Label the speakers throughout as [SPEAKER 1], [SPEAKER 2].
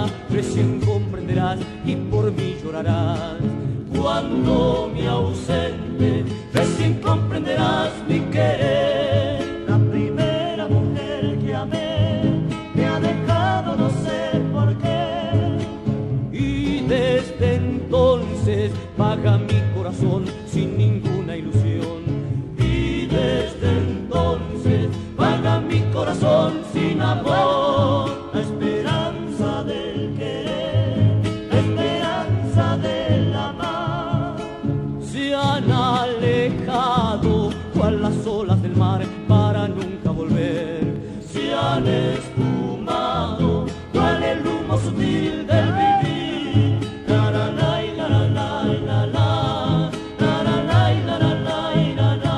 [SPEAKER 1] vaya, recién comprenderás y por mí llorarás. Cuando me ausente, recién comprenderás mi querer. La primera mujer que amé me ha dejado, no sé por qué. Y desde entonces vaga mi corazón sin ninguna ilusión. Y desde entonces vaga mi corazón sin amor. La esperanza del querer, la esperanza del amar, se han alejado cual las olas del mar para nunca volver. Se han esfumado cual el humo sutil del vivir. La la la la la la la la, la la la la la la la,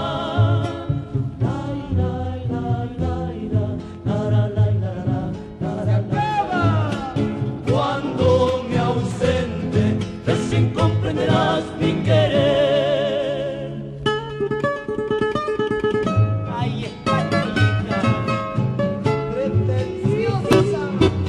[SPEAKER 1] cuando me ausente, recién comprenderás mi querer. Ahí está, hija, pretenciosa.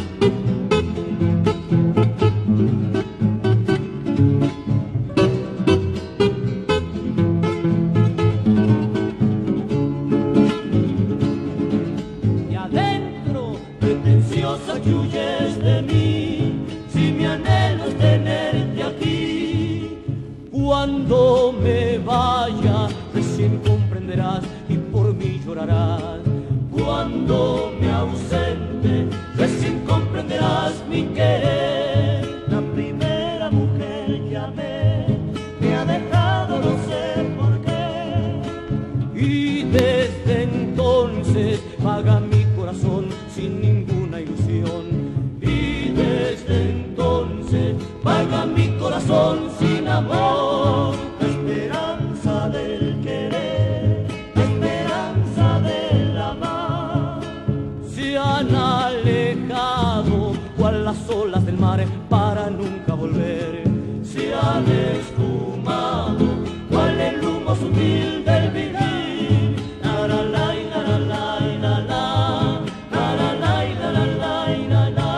[SPEAKER 1] Y adentro, pretenciosa que huyes de mí, si mi anhelo es tenerte aquí. Cuando me vaya, recién comprenderás y por mí llorarás. Cuando me ausente, recién comprenderás mi querer. La primera mujer que amé me ha dejado, no sé por qué. Y desde entonces vaga mi corazón sin ninguna ilusión. Y desde entonces vaga mi corazón sin amor. La esperanza del querer, la esperanza del amar, se han alejado cual las olas del mar para nunca volver. Se han esfumado cual el humo sutil del vivir. La la la la la la la, la la la la la la la,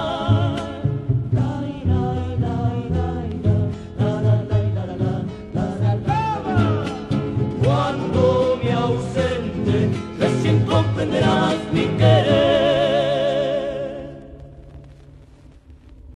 [SPEAKER 1] cuando me ausente, recién comprenderás mi querer.